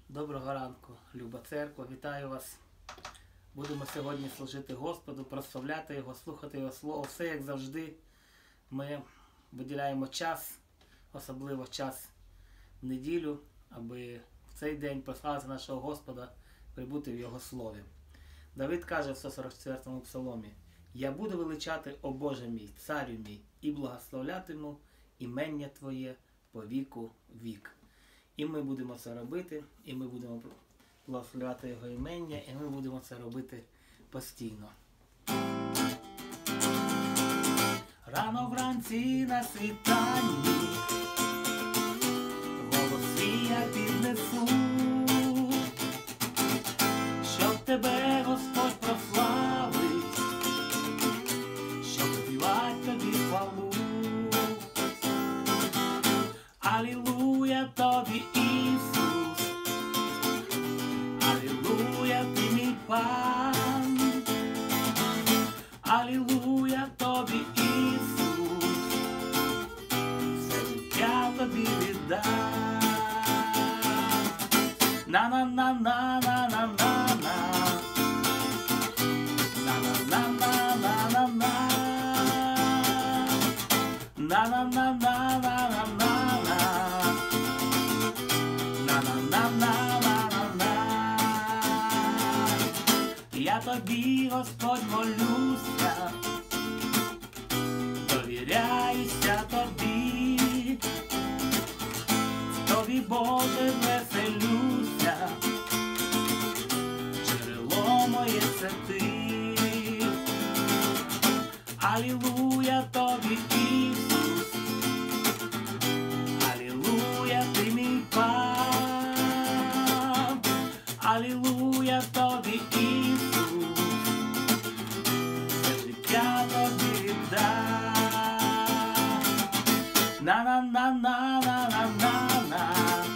Доброго ранку, люба церква, вітаю вас. Будемо сьогодні служити Господу, прославляти Його, слухати Його Слово. Все як завжди. Ми виділяємо час, особливо час в неділю, аби в цей день прославити нашого Господа, прибути в Його Слові. Давид каже в 144-му псаломі: «Я буду величати, о Боже мій, царю мій, і благословлятиму імення Твоє по віку вік». І ми будемо це робити, і ми будемо благословляти Його імення, і ми будемо це робити постійно. Рано вранці на світанні голос свій я піднесу, щоб тебе Господь прославить, щоб співать тобі хвалу. Алілуя тобі, Ісус, алілуя ти мій Пан, алілуя тобі, Ісус, все життя тобі віддам. На-на-на-на-на-на-на-на, на-на-на-на-на-на-на, на-на-на-на-на-на-на. Я тобі, Господь, молюся, довіряюся тобі, в тобі, Боже, веселюся, джерело моє це ти. Алілуя тобі, Ісус, алілуя ти мій Пан, алілуя тобі, Ісус, все життя тобі віддам. На-на-на-на-на-на-на-на,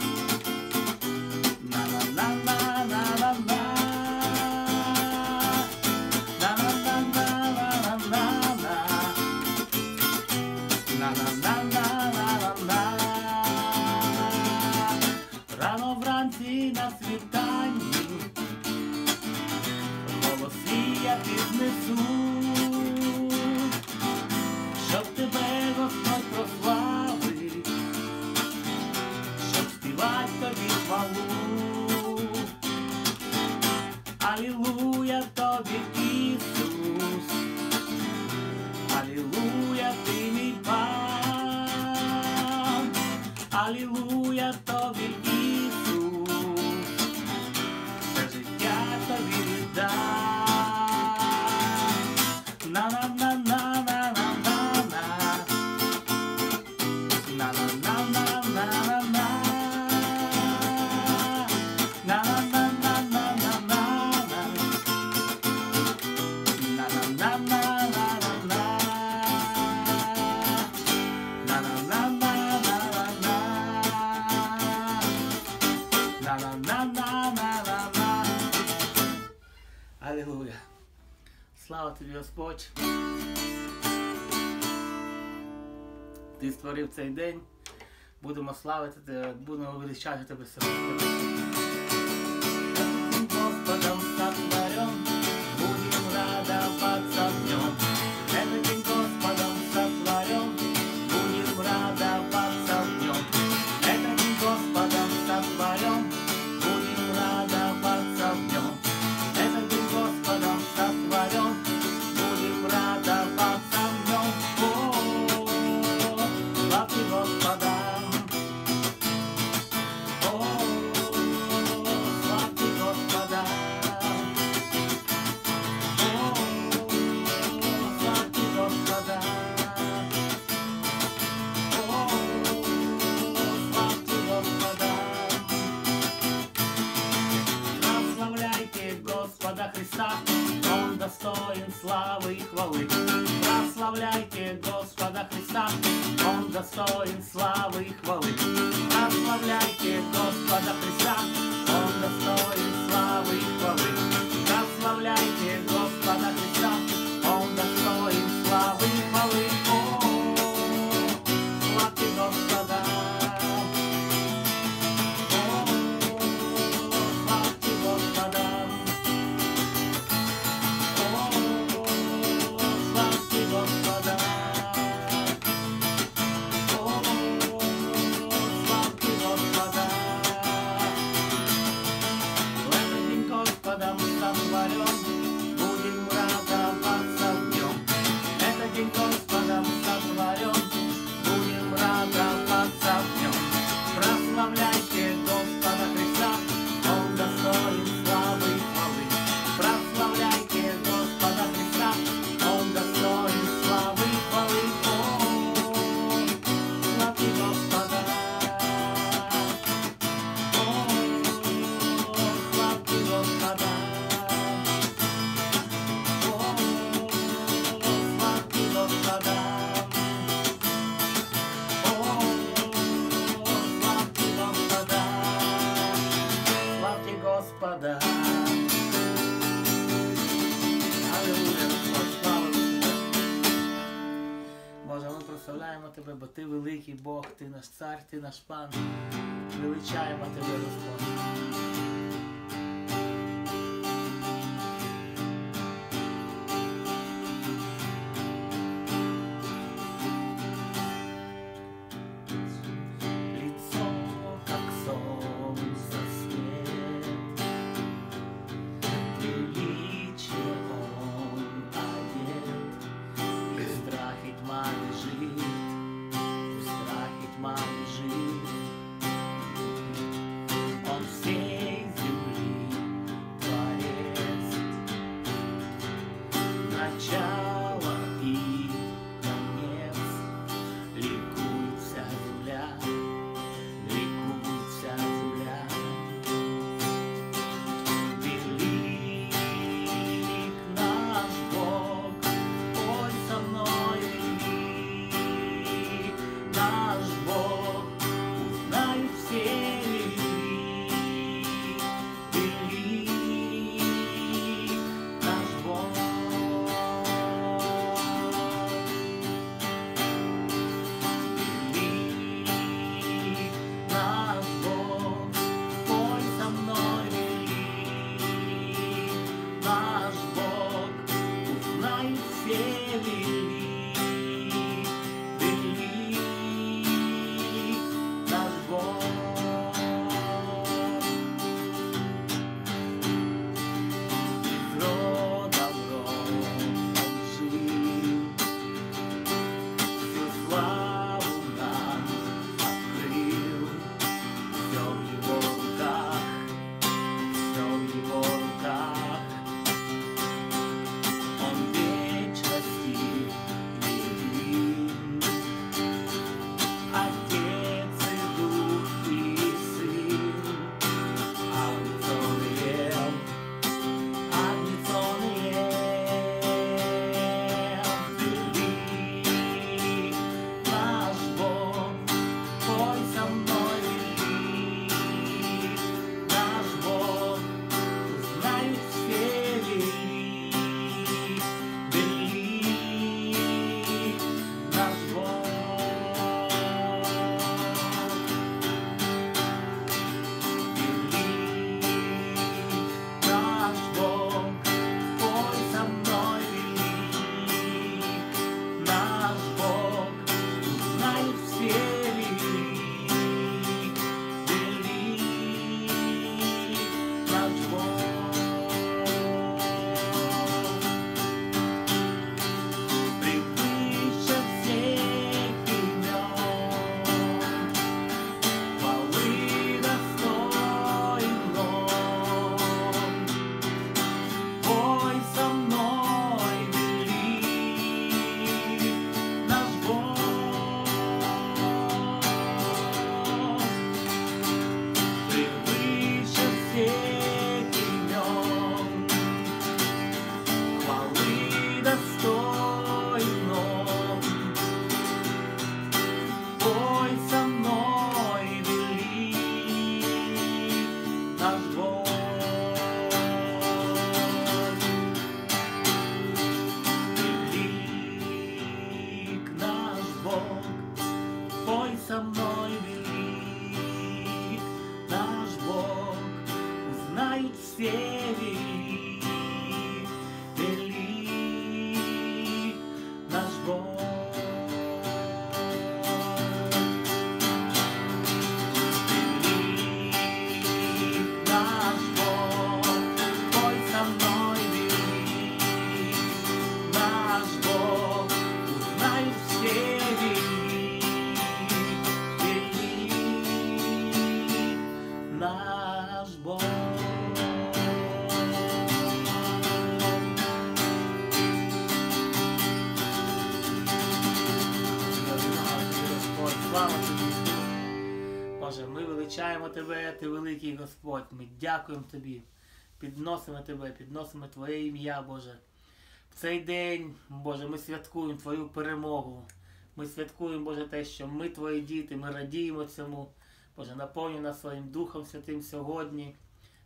на-на-на-на-на-на-на, на-на-на-на-на-на-на, на-на-на-на-на-на. Рано вранці на світанні голос свій я піднесу, щоб тебе Господь прославить, щоб співать тобі хвалу. Алілуя тобі, Ісус, алілуя ти мій Пан, алілуя тобі, Ісус, все життя тобі віддам. На-на-на-на-на-на-на-на, на-на-на-на-на-на-на, на-на-на-на-на-на-на, на-на-на-на-на-на, на-на-на-на-на-на. Алілуя! Слава тобі, Господь! Ти створив цей день, будемо славити тебе, будемо величати тебе сьогодні. Господом сотворен, будем радоваться в нем. Этим Господом сотворен, будем радоваться в нем. Этим Господом сотворен, будем радоваться в нем. Этим Господом сотворен, будем радоваться в нем. Славьте Господа! Господа. Алілуя, Господь, слава Тебе. Боже, ми прославляємо Тебе, бо Ти великий Бог, Ти наш цар, Ти наш пан. Величаємо Тебе, Господь. Боже, ми величаємо Тебе, Ти великий Господь, ми дякуємо Тобі, підносимо Тебе, підносимо Твоє ім'я, Боже. В цей день, Боже, ми святкуємо Твою перемогу. Ми святкуємо, Боже, те, що ми Твої діти, ми радіємо цьому. Боже, наповнюй нас своїм Духом Святим сьогодні.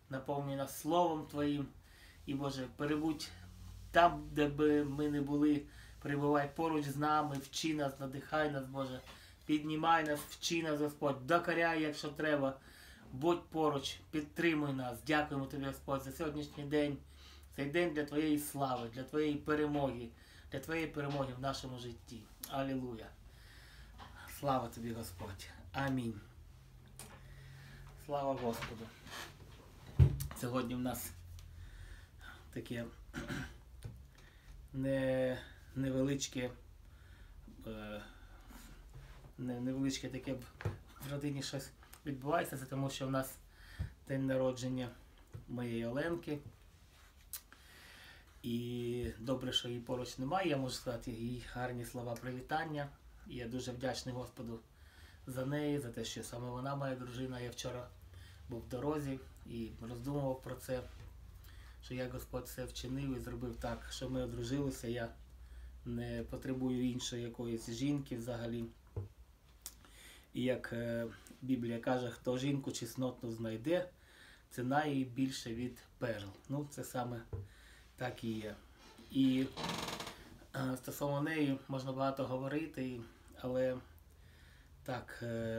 наповнюй нас Словом Твоїм. І, Боже, перебудь там, де би ми не були, перебувай поруч з нами, вчи нас, надихай нас, Боже, піднімай нас, вчи нас, Господь, докоряй, якщо треба, будь поруч, підтримуй нас. Дякуємо Тобі, Господь, за сьогоднішній день. Цей день для Твоєї слави, для Твоєї перемоги в нашому житті. Алілуя. Слава Тобі, Господь. Амінь. Слава Господу. Сьогодні в нас таке невеличке таке в родині щось відбувається, це тому що в нас день народження моєї Оленки. І добре, що її поруч немає, я можу сказати їй гарні слова привітання. І я дуже вдячний Господу за неї, за те, що саме вона моя дружина. Я вчора був в дорозі і роздумував про це, що як Господь все вчинив і зробив так, що ми одружилися. Я не потребую іншої якоїсь жінки взагалі. І як Біблія каже, хто жінку чеснотну знайде, ціна її більше від перл. Ну, це саме так і є. І стосовно неї можна багато говорити, але так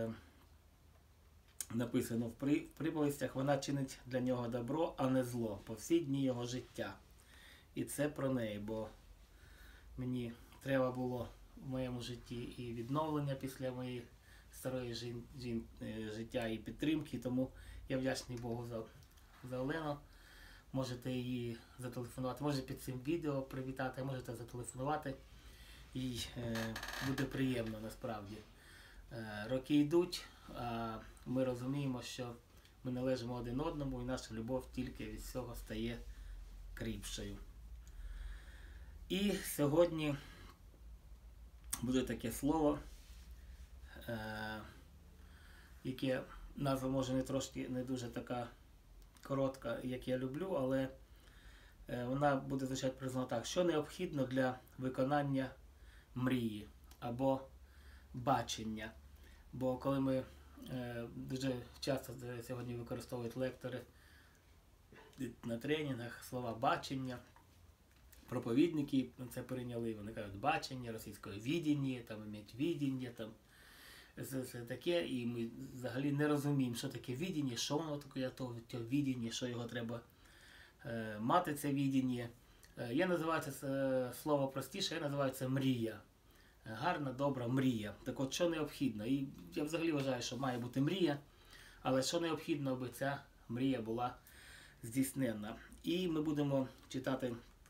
написано в приповістях, вона чинить для нього добро, а не зло по всі дні його життя. І це про неї, бо мені треба було в моєму житті і відновлення після моєї старої життя і підтримки, тому я вдячний Богу за Олену. Можете її зателефонувати, можете під цим відео привітати, можете зателефонувати. І буде приємно насправді. Роки йдуть, а ми розуміємо, що ми належимо один одному і наша любов тільки від цього стає кріпшою. І сьогодні буде таке слово, яке назва може не дуже така коротка, як я люблю, але вона буде звучати приблизно так. Що необхідно для виконання мрії або бачення? Бо коли ми дуже часто сьогодні використовують лектори на тренінгах слова бачення, проповідники це прийняли, вони кажуть бачення, російською відіння, там ім'ять відіння, там це таке, і ми взагалі не розуміємо, що таке відіння, що воно таке, то відіння, що його треба мати, це відіння. Я називаю це слово простіше, я називаю це мрія. Гарна, добра мрія. Так от, що необхідно? І я взагалі вважаю, що має бути мрія, але що необхідно, аби ця мрія була здійснена. І ми будемо читати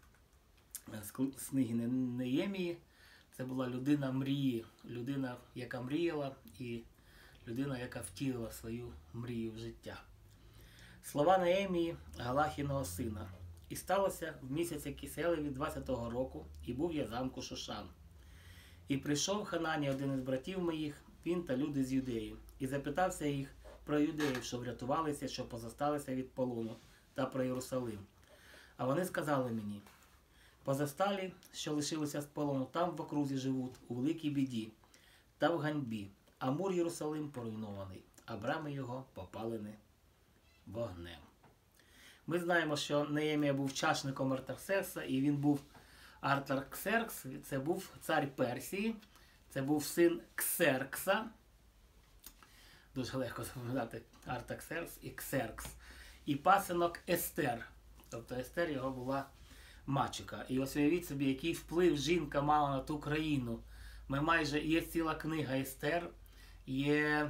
з книги Неємії. Це була людина мрії, людина, яка мріяла, і людина, яка втілила свою мрію в життя. Слова Неємії, Галахіного сина. «І сталося в місяці Киселеві 20-го року, і був я замку Шушан. І прийшов в Ханані один із братів моїх, він та люди з Юдеї, і запитався їх про юдеїв, що врятувалися, що позосталися від полону, та про Єрусалим. А вони сказали мені: позосталі, що лишилися з полону, там в окрузі живуть, у великій біді та в ганьбі, а мур Єрусалим поруйнований, а брами його попалені вогнем». Ми знаємо, що Неємія був чашником Артаксеркса, і він був Артаксеркс, це був цар Персії, це був син Ксеркса, дуже легко запам'ятати Артаксеркс і Ксеркс, і пасинок Естер, тобто Естер його була мачука. І ось уявіть собі, який вплив жінка мала на ту країну. Є ціла книга Естер, є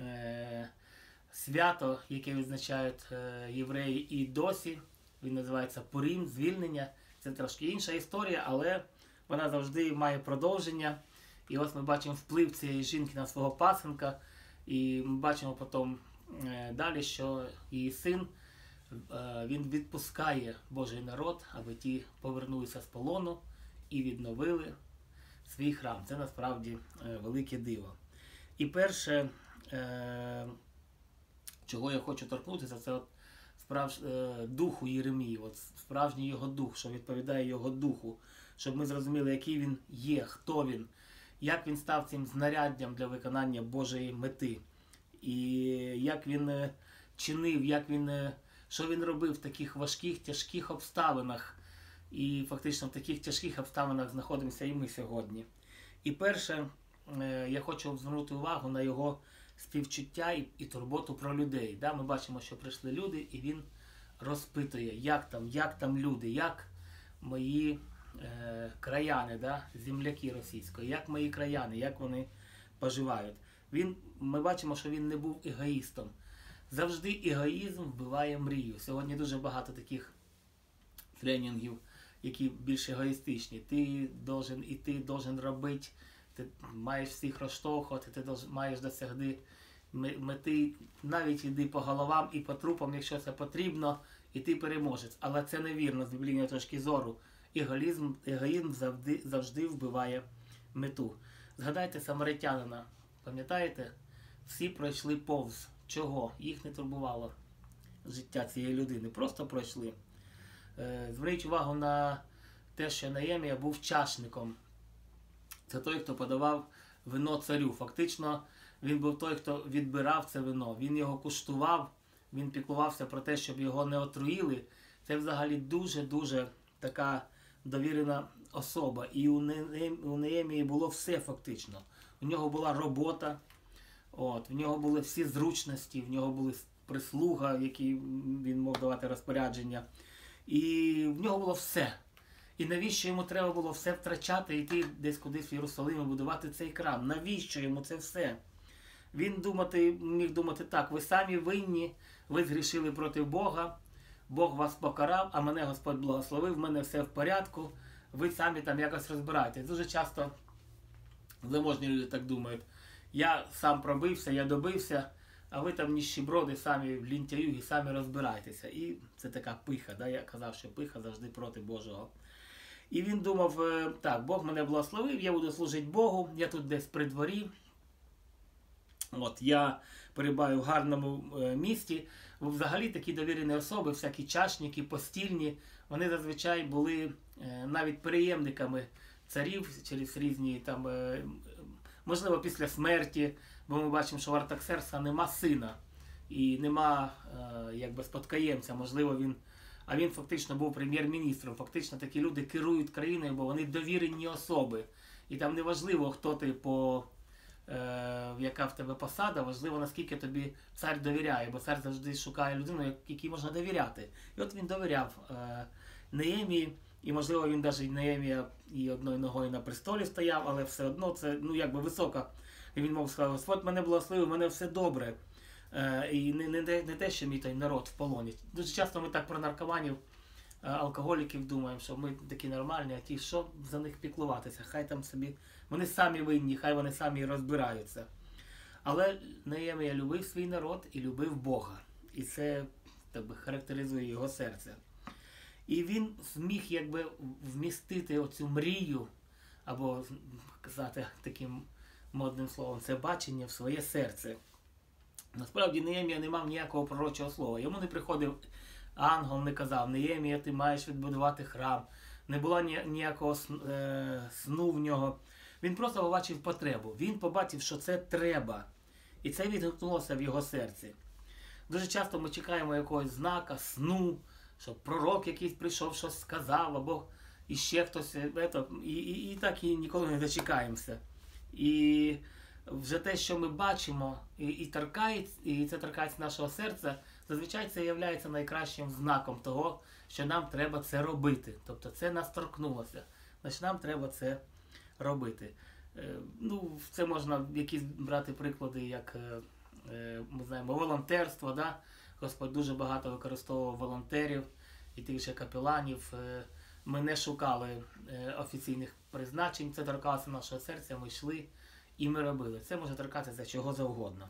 свято, яке відзначають євреї і досі. Він називається Пурім, звільнення. Це трошки інша історія, але вона завжди має продовження. І ось ми бачимо вплив цієї жінки на свого пасенка. І ми бачимо потім далі, що її син, він відпускає Божий народ, аби ті повернулися з полону і відновили свій храм. Це насправді велике диво. І перше, чого я хочу торкнутися, це духу Єремії, справжній його дух, що відповідає його духу, щоб ми зрозуміли, який він є, хто він, як він став цим знаряддям для виконання Божої мети. І як він чинив, як він що він робив в таких важких, тяжких обставинах. І фактично в таких тяжких обставинах знаходимося і ми сьогодні. І перше, я хочу звернути увагу на його співчуття і турботу про людей. Да? Ми бачимо, що прийшли люди, і він розпитує, як там люди, як мої краяни, да? Земляки російської, як мої краяни, як вони поживають. Ми бачимо, що він не був егоїстом. Завжди егоїзм вбиває мрію. Сьогодні дуже багато таких тренінгів, які більш егоїстичні. Ти должен робити, ти маєш всіх розштовхувати, ти маєш досягти мети, навіть йди по головам і по трупам, якщо це потрібно, і ти переможець. Але це невірно з біблійної точки зору. Егоїзм завжди вбиває мету. Згадайте самаритянина. Пам'ятаєте? Всі пройшли повз. Чого? Їх не турбувало життя цієї людини. Просто пройшли. Зверніть увагу на те, що Неємія був чашником. Це той, хто подавав вино царю. Фактично, він був той, хто відбирав це вино. Він його куштував, він піклувався про те, щоб його не отруїли. Це взагалі дуже-дуже така довірена особа. І у Неємії було все фактично. У нього була робота, в нього були всі зручності, в нього була прислуга, якій він мог давати розпорядження. І в нього було все. І навіщо йому треба було все втрачати, йти десь кудись в Єрусалим і будувати цей храм? Навіщо йому це все? Він міг думати так: ви самі винні, ви згрішили проти Бога, Бог вас покарав, а мене Господь благословив, в мене все в порядку, ви самі там якось розбираєтесь. Дуже часто заможні люди так думають: я сам пробився, я добився, а ви там ніщеброди, самі лінтяюги, самі розбирайтеся. І це така пиха, да? Я казав, що пиха завжди проти Божого. І він думав: так, Бог мене благословив, я буду служити Богу, я тут десь при дворі, я перебуваю в гарному місті. Взагалі такі довірені особи, всякі чашники, постільні, вони зазвичай були навіть переємниками царів через різні там, можливо, після смерті, бо ми бачимо, що в Артаксеркса нема сина і нема спадкоємця, можливо, він фактично був прем'єр-міністром. Фактично такі люди керують країною, бо вони довірені особи. І там не важливо, хто ти яка в тебе посада, важливо, наскільки тобі цар довіряє, бо цар завжди шукає людину, якій можна довіряти. І от він довіряв Неємії, і можливо він навіть Неємія і одною ногою на престолі стояв, але все одно це висока. І він мов сказав: Господь мене благословив, мене все добре. І не те, що мій той народ в полоні. Дуже часто ми так про наркоманів, алкоголіків думаємо, що ми такі нормальні, а ті, що за них піклуватися? Хай там собі, вони самі винні, хай вони самі розбираються. Але Неємія любив свій народ і любив Бога. І це характеризує його серце. І він зміг вмістити оцю мрію, або казати таким модним словом, це бачення в своє серце. Насправді Неємія не мав ніякого пророчого слова. Йому не приходив ангел, не казав: Неємія, ти маєш відбудувати храм. Не було ніякого сну в нього. Він просто побачив потребу. Він побачив, що це треба. І це відгукнулося в його серці. Дуже часто ми чекаємо якогось знака, сну, щоб пророк якийсь прийшов, щось сказав, або іще хтось. І так і ніколи не дочекаємося. І вже те, що ми бачимо, і це торкається нашого серця, зазвичай це є найкращим знаком того, що нам треба це робити. Тобто це нас торкнулося. Значить, нам треба це робити. Це можна якісь брати приклади, як ми знаємо, волонтерство. Да? Господь дуже багато використовував волонтерів і тих же капеланів. Ми не шукали офіційних призначень, це торкалося нашого серця, ми йшли і ми робили. Це може торкатися чого завгодно.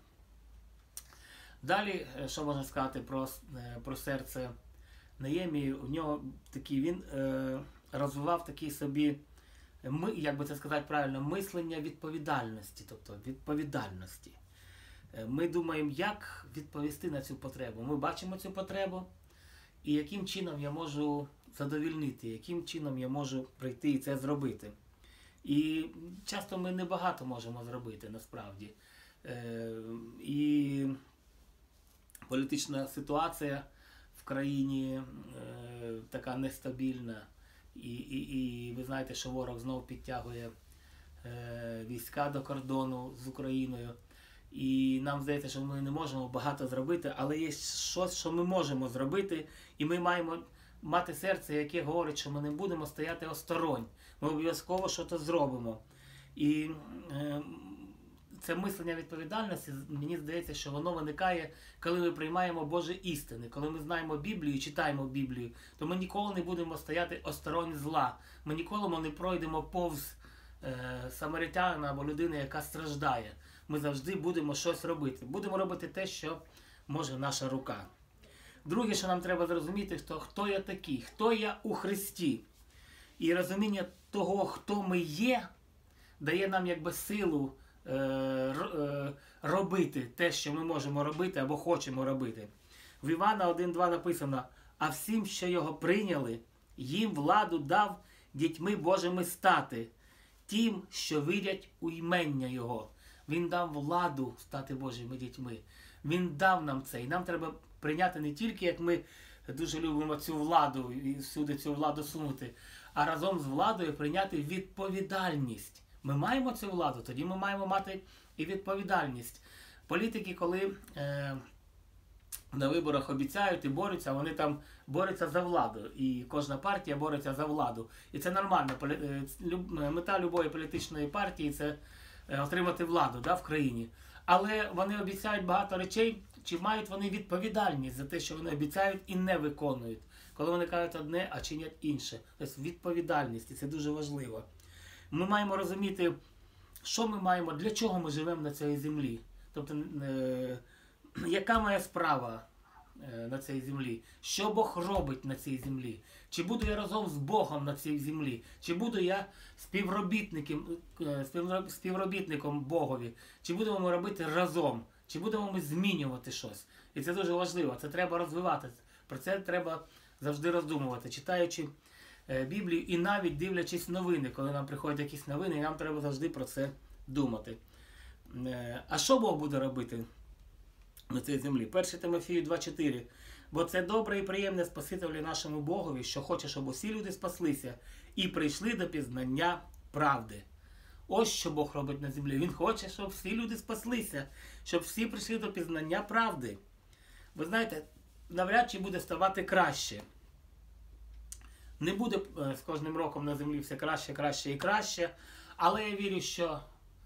Далі, що можна сказати про серце Неємії? У нього він розвивав такий собі, як би це сказати правильно, мислення відповідальності. Тобто відповідальності. Ми думаємо, як відповісти на цю потребу. Ми бачимо цю потребу, і яким чином я можу задовільнити, яким чином я можу прийти і це зробити. І часто ми небагато можемо зробити, насправді. І політична ситуація країні така нестабільна. І ви знаєте, що ворог знов підтягує війська до кордону з Україною. І нам здається, що ми не можемо багато зробити, але є щось, що ми можемо зробити, і ми маємо мати серце, яке говорить, що ми не будемо стояти осторонь. Ми обов'язково щось зробимо. І це мислення відповідальності, мені здається, що воно виникає, коли ми приймаємо Божі істини. Коли ми знаємо Біблію і читаємо Біблію, то ми ніколи не будемо стояти осторонь зла. Ми ніколи не пройдемо повз самаритянина або людини, яка страждає. Ми завжди будемо щось робити. Будемо робити те, що може наша рука. Друге, що нам треба зрозуміти, хто я такий, хто я у Христі. І розуміння того, хто ми є, дає нам якби силу робити те, що ми можемо робити або хочемо робити. В Івана 1:2 написано: «А всім, що його прийняли, їм владу дав дітьми Божими стати, тим, що вірять у імення Його». Він дав владу стати Божими дітьми. Він дав нам це. І нам треба прийняти не тільки, як ми дуже любимо цю владу і всюди цю владу сунути, а разом з владою прийняти відповідальність. Ми маємо цю владу, тоді ми маємо мати і відповідальність. Політики, коли на виборах обіцяють і борються, вони там борються за владу. І кожна партія бореться за владу. І це нормально. Мета любої політичної партії – це отримати владу в країні. Але вони обіцяють багато речей, чи мають вони відповідальність за те, що вони обіцяють і не виконують. Коли вони кажуть одне, а чинять інше. Тобто відповідальність, і це дуже важливо. Ми маємо розуміти, що ми маємо, для чого ми живемо на цій землі. Тобто, яка моя справа на цій землі? Що Бог робить на цій землі? Чи буду я разом з Богом на цій землі? Чи буду я співробітником Богові? Чи будемо ми робити разом? Чи будемо ми змінювати щось? І це дуже важливо, це треба розвивати. Про це треба завжди роздумувати, читаючи Біблію і навіть дивлячись новини, коли нам приходять якісь новини, і нам треба завжди про це думати. А що Бог буде робити на цій землі? 1 Тимофію 2:4. «Бо це добре і приємне Спасителю нашому Богові, що хоче, щоб усі люди спаслися і прийшли до пізнання правди». Ось що Бог робить на землі. Він хоче, щоб всі люди спаслися, щоб всі прийшли до пізнання правди. Ви знаєте, навряд чи буде ставати краще. Не буде з кожним роком на землі все краще, краще і краще, але я вірю, що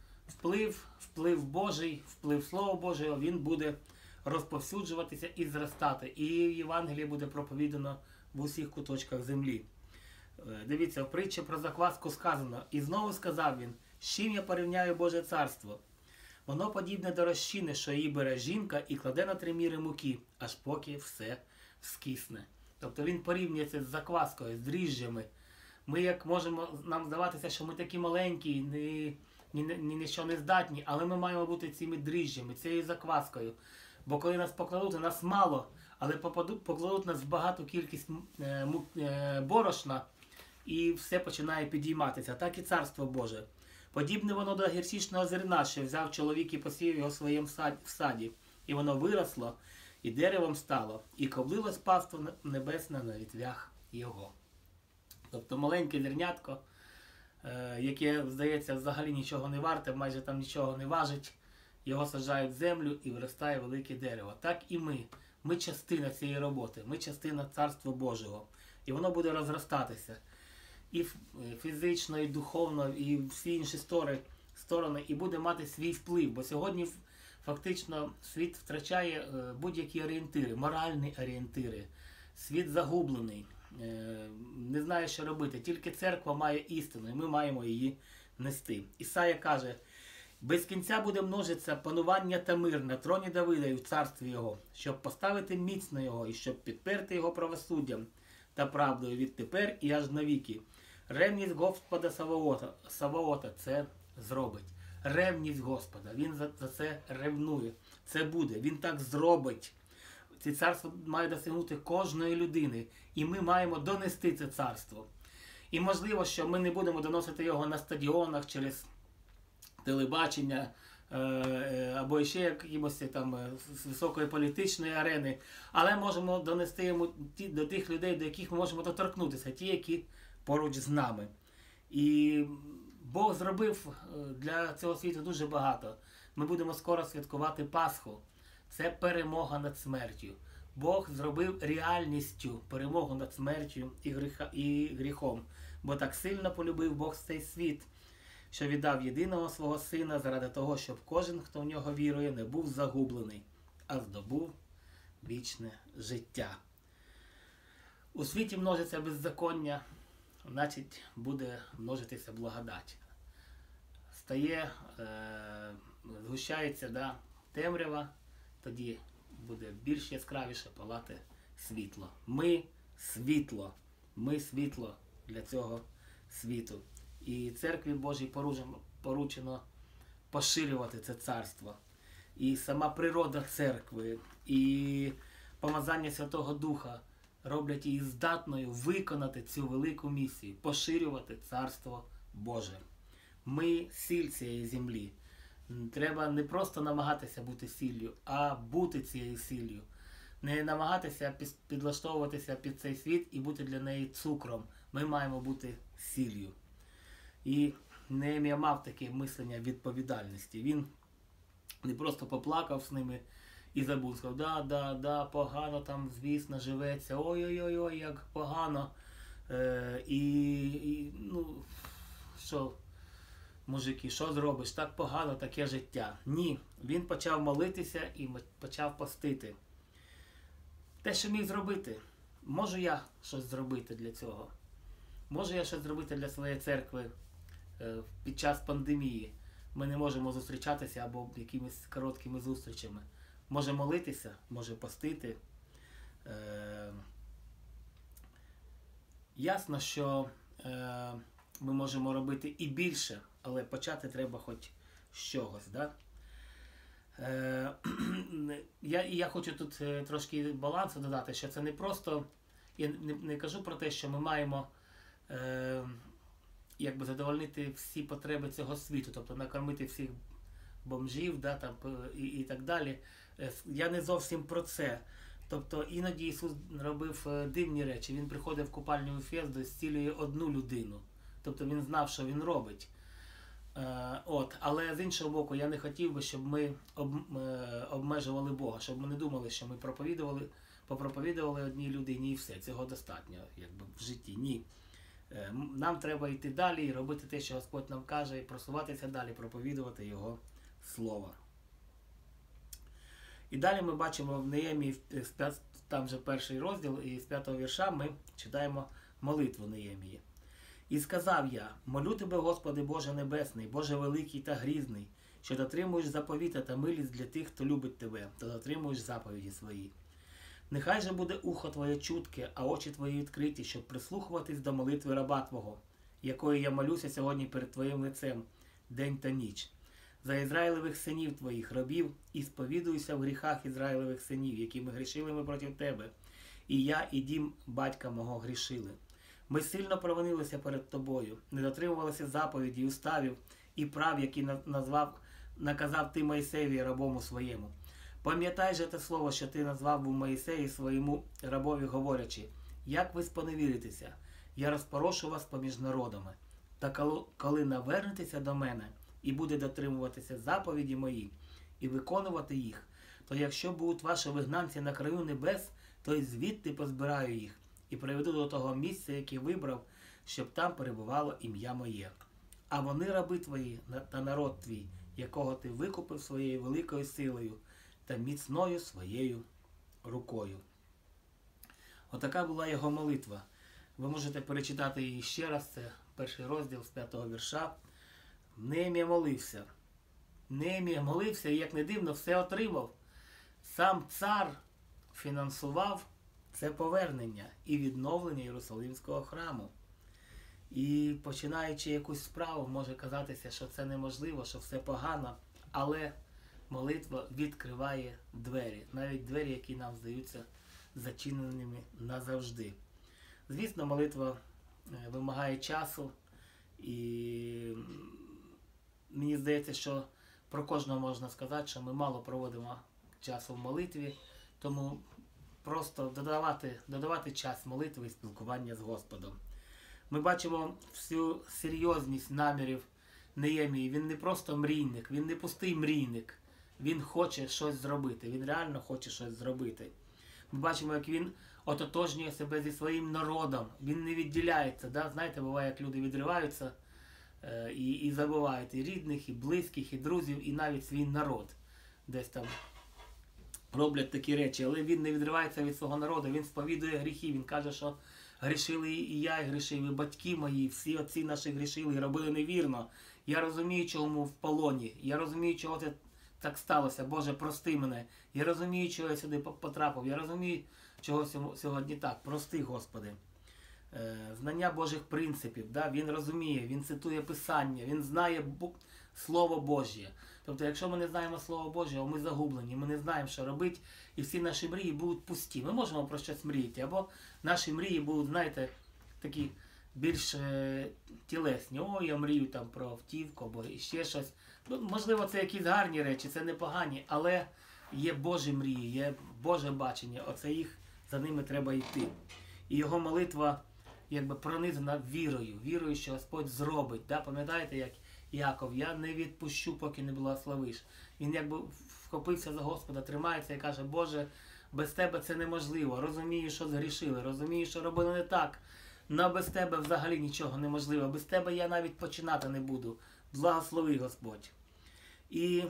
вплив Божий, вплив Слова Божого, він буде розповсюджуватися і зростати. І Євангеліє буде проповідано в усіх куточках землі. Дивіться, в притчі про закваску сказано: «І знову сказав він, з чим я порівняю Боже царство? Воно подібне до розчини, що її бере жінка і кладе на 3 міри муки, аж поки все скисне». Тобто він порівнює це з закваскою, з дріжджами. Ми як можемо, нам здаватися, що ми такі маленькі, ні на що не здатні, але ми маємо бути цими дріжджами, цією закваскою. Бо коли нас покладуть, нас мало, але покладуть нас багату кількість борошна, і все починає підійматися. Так і Царство Боже. Подібне воно до гірчичного зерна, що взяв чоловік і посів його в своєму саді. І воно виросло, і деревом стало, і коблилось паство небесне на вітрях його. Тобто маленьке зернятко, яке, здається, взагалі нічого не варте, майже там нічого не важить, його саджають в землю і виростає велике дерево. Так і ми. Ми частина цієї роботи, ми частина Царства Божого. І воно буде розростатися. І фізично, і духовно, і всі інші сторони, і буде мати свій вплив. Бо сьогодні фактично світ втрачає будь-які орієнтири, моральні орієнтири. Світ загублений, не знає, що робити. Тільки церква має істину, і ми маємо її нести. Ісая каже: «Без кінця буде множитися панування та мир на троні Давида і в царстві його, щоб поставити міцно його і щоб підперти його правосуддям та правдою відтепер і аж навіки. Ревність Господа Саваота це зробить». Ревність Господа. Він за це ревнує. Це буде. Він так зробить. Це царство має досягнути кожної людини. І ми маємо донести це царство. І можливо, що ми не будемо доносити його на стадіонах через телебачення, або ще якимось там з високої політичної арени, але можемо донести йому до тих людей, до яких ми можемо доторкнутися, ті, які поруч з нами. І Бог зробив для цього світу дуже багато. Ми будемо скоро святкувати Пасху. Це перемога над смертю. Бог зробив реальністю перемогу над смертю і гріхом. Бо так сильно полюбив Бог цей світ, що віддав єдиного свого Сина заради того, щоб кожен, хто в нього вірує, не був загублений, а здобув вічне життя. У світі множиться беззаконня, значить буде множитися благодать. Згущається темрява, тоді буде більш яскравіше палати світло. Ми світло для цього світу. І Церкві Божій поручено поширювати це царство. І сама природа церкви, і помазання Святого Духа роблять її здатною виконати цю велику місію, поширювати Царство Боже. Ми сіль цієї землі. Треба не просто намагатися бути сіллю, а бути цією сіллю. Не намагатися підлаштовуватися під цей світ і бути для неї цукром. Ми маємо бути сіллю. І Неемія мав таке мислення відповідальності. Він не просто поплакав з ними і забув, сказав, погано там, звісно, живеться, ой-ой-ой, як погано. Що, мужики, що зробиш? Так погано, таке життя. Ні, він почав молитися і почав постити. Те, що міг зробити, можу я щось зробити для цього? Можу я щось зробити для своєї церкви під час пандемії? Ми не можемо зустрічатися або якимись короткими зустрічами. Може молитися, може постити. Ясно, що ми можемо робити і більше, але почати треба хоч з чогось. Да? Я хочу тут трошки балансу додати, що це не просто, я не кажу про те, що ми маємо задовольнити всі потреби цього світу, тобто накормити всіх бомжів і так далі. Я не зовсім про це. Тобто іноді Ісус робив дивні речі. Він приходив в купальню Вефезду і зцілює одну людину. Тобто він знав, що він робить. Але з іншого боку, я не хотів би, щоб ми обмежували Бога, щоб ми не думали, що ми попроповідували одній людині і все. Цього достатньо в житті. Ні. Нам треба йти далі і робити те, що Господь нам каже, і просуватися далі, проповідувати Його Слово. І далі ми бачимо в Неємії, там же перший розділ, і з 5-го вірша ми читаємо молитву Неємії. «І сказав я, молю тебе, Господи Боже Небесний, Боже великий та грізний, що дотримуєш заповіта та милість для тих, хто любить тебе, та дотримуєш заповіді свої. Нехай же буде ухо Твоє чутке, а очі Твої відкриті, щоб прислухуватись до молитви раба Твого, якої я молюся сьогодні перед Твоїм лицем, день та ніч. За Ізраїлевих синів Твоїх, рабів, і сповідуюся в гріхах Ізраїлевих синів, якими грішили ми проти Тебе. І я, і дім батька мого грішили. Ми сильно провинилися перед Тобою, не дотримувалися заповіді, уставів і прав, які наказав Ти Моїсеєві, рабому своєму. Пам'ятай же те слово, що Ти назвав був Моїсеї своєму рабові, говорячи, як ви споневіритеся, я розпорошу вас поміж народами. Та коли навернетеся до мене і буде дотримуватися заповіді мої і виконувати їх, то якщо будуть ваші вигнанці на краю небес, то й звідти позбираю їх і приведу до того місця, яке вибрав, щоб там перебувало ім'я моє. А вони раби твої та народ твій, якого ти викупив своєю великою силою та міцною своєю рукою». Отака була його молитва. Ви можете перечитати її ще раз, це перший розділ з 5-го вірша. Неемія молився і, як не дивно, все отримав. Сам цар фінансував це повернення і відновлення Єрусалимського храму. І починаючи якусь справу, може казатися, що це неможливо, що все погано, але молитва відкриває двері, навіть двері, які нам здаються зачиненими назавжди. Звісно, молитва вимагає часу, і мені здається, що про кожного можна сказати, що ми мало проводимо часу в молитві, тому просто додавати час молитви і спілкування з Господом. Ми бачимо всю серйозність намірів Неємії. Він не просто мрійник, він не пустий мрійник. Він хоче щось зробити, він реально хоче щось зробити. Ми бачимо, як він ототожнює себе зі своїм народом. Він не відділяється. Да? Знаєте, буває, як люди відриваються і забувають і рідних, і близьких, і друзів, і навіть свій народ. Десь там роблять такі речі. Але він не відривається від свого народу, він сповідує гріхи. Він каже, що грішили і я, і грішив, і батьки мої, всі отці наші грішили і робили невірно. Я розумію, чому в полоні. Я розумію, чого це так сталося. Боже, прости мене. Я розумію, чого я сюди потрапив. Я розумію, чого сьогодні так. Прости, Господи. Знання Божих принципів. Да? Він розуміє, він цитує Писання, він знає Слово Божє. Тобто, якщо ми не знаємо Слово Божого, ми загублені, ми не знаємо, що робити, і всі наші мрії будуть пусті. Ми можемо про щось мріяти, або наші мрії будуть, знаєте, такі більш тілесні. О, я мрію там про автівку, або ще щось. Ну, можливо, це якісь гарні речі, це непогані, але є Божі мрії, є Боже бачення. Оце їх, за ними треба йти. І його молитва якби пронизана вірою, що Господь зробить. Да? Пам'ятаєте, як Яков, я не відпущу, поки не благословиш. Він якби вхопився за Господа, тримається і каже, Боже, без Тебе це неможливо. Розумію, що згрішили, розумію, що робили не так. Но без Тебе взагалі нічого неможливо. Без Тебе я навіть починати не буду. Благослови, Господь. І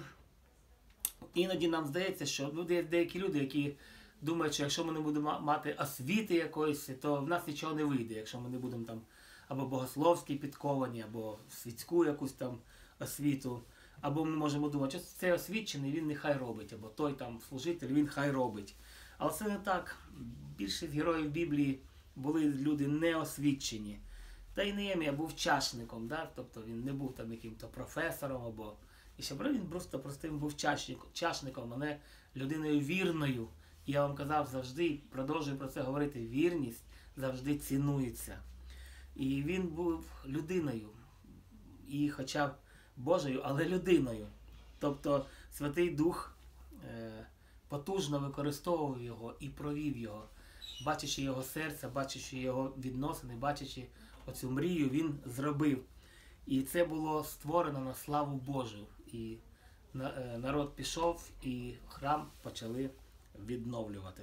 іноді нам здається, що деякі люди, які думають, що якщо ми не будемо мати освіти якоїсь, то в нас нічого не вийде, якщо ми не будемо там або богословські підковані, або світську якусь там освіту, або ми можемо думати, що цей освічений, він нехай робить, або той там служитель, він хай робить. Але це не так. Більшість героїв Біблії були люди неосвічені. Та й Неємія був чашником, да? Тобто він не був там яким-то професором, або і ще він просто простим був чашником, а не людиною вірною. І я вам казав завжди, продовжую про це говорити, вірність завжди цінується. І він був людиною, і хоча б Божою, але людиною. Тобто Святий Дух потужно використовував його і провів його. Бачачи його серце, бачачи його відносини, бачачи оцю мрію, він зробив. І це було створено на славу Божу. І народ пішов, і храм почали відновлювати.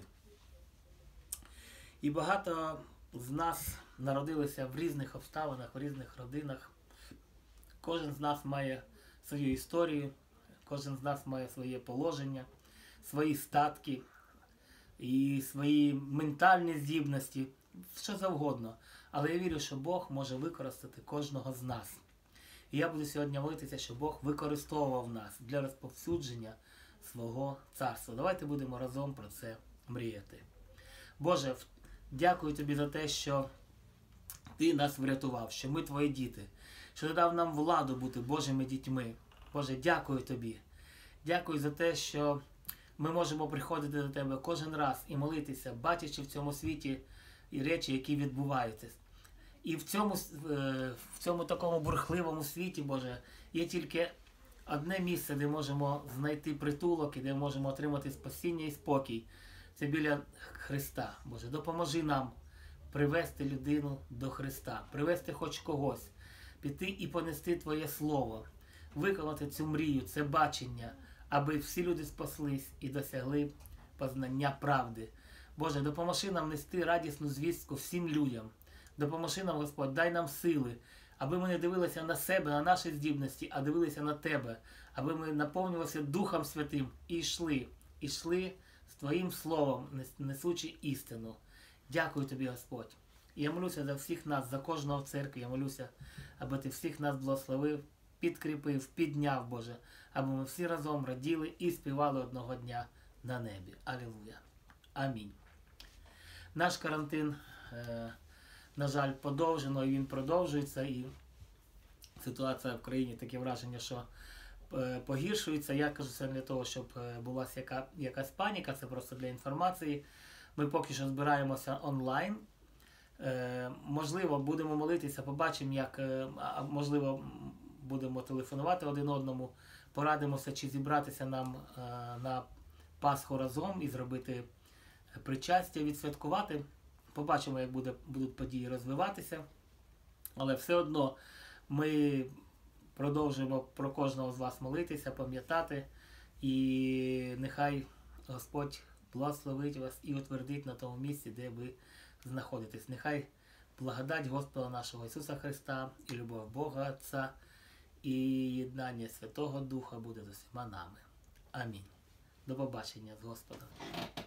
І багато з нас народилися в різних обставинах, в різних родинах. Кожен з нас має свою історію, кожен з нас має своє положення, свої статки і свої ментальні здібності, що завгодно. Але я вірю, що Бог може використати кожного з нас. І я буду сьогодні молитися, щоб Бог використовував нас для розповсюдження свого царства. Давайте будемо разом про це мріяти. Боже, дякую Тобі за те, що Ти нас врятував, що ми Твої діти, що Ти дав нам владу бути Божими дітьми. Боже, дякую Тобі. Дякую за те, що ми можемо приходити до Тебе кожен раз і молитися, бачачи в цьому світі і речі, які відбуваються. І в цьому такому бурхливому світі, Боже, є тільки одне місце, де можемо знайти притулок і де можемо отримати спасіння і спокій. Це біля Христа. Боже, допоможи нам привести людину до Христа, привести хоч когось, піти і понести Твоє Слово, виконати цю мрію, це бачення, аби всі люди спаслись і досягли познання правди. Боже, допоможи нам нести радісну звістку всім людям. Допоможи нам, Господь, дай нам сили, аби ми не дивилися на себе, на наші здібності, а дивилися на Тебе, аби ми наповнювалися Духом Святим і йшли з Твоїм Словом, несучи істину. Дякую Тобі, Господь. І я молюся за всіх нас, за кожного в церкві, я молюся, аби Ти всіх нас благословив, підкріпив, підняв, Боже, аби ми всі разом раділи і співали одного дня на небі. Алілуя. Амінь. Наш карантин, на жаль, подовжено, і він продовжується, і ситуація в країні, таке враження, що погіршується. Я кажу це не для того, щоб була якась паніка, це просто для інформації. Ми поки що збираємося онлайн. Можливо, будемо молитися, побачимо, як, можливо, будемо телефонувати один одному, порадимося, чи зібратися нам на Пасху разом і зробити причастя, відсвяткувати. Побачимо, як будуть події розвиватися. Але все одно ми продовжуємо про кожного з вас молитися, пам'ятати. І нехай Господь благословить вас і утвердить на тому місці, де ви знаходитесь. Нехай благодать Господа нашого Ісуса Христа і любов Бога Отця і єднання Святого Духа буде з усіма нами. Амінь. До побачення з Господом.